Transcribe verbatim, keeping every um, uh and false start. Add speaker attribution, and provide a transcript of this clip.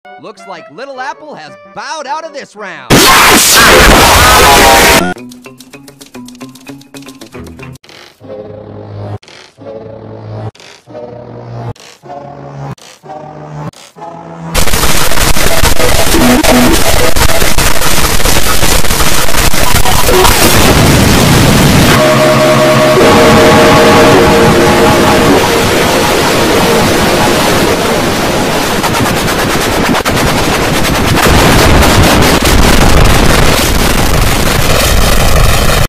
Speaker 1: Looks like Little Apple has bowed out of this round.